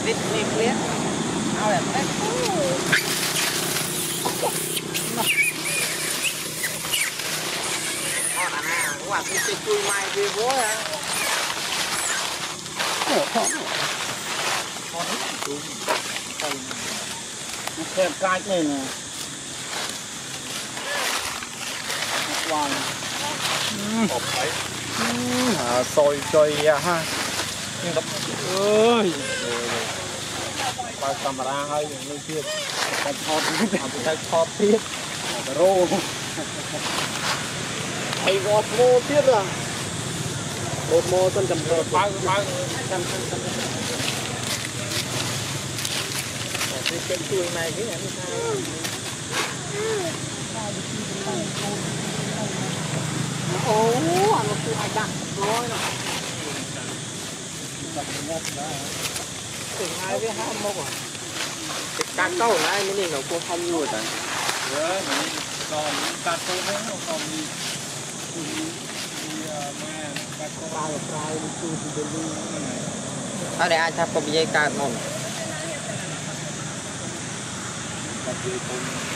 vít lên liếc ao đẹp đấy quả cái cùi mai về bố hả nó thêm cái này nè hoàn hộp đấy sôi chơi ha ơi ba camera hơi như kia cái thọt tiếp rô hay gọt mô tiếp à một mô tân cầm cờ ba cái cùi này cái này ố nó cùi ai đặt rồi nè hai với hai mốc à cá câu này mới nhìn nó cũng không nhiều rồi còn cá câu đấy nó còn đi ở đây ai thắp có dây cá ngon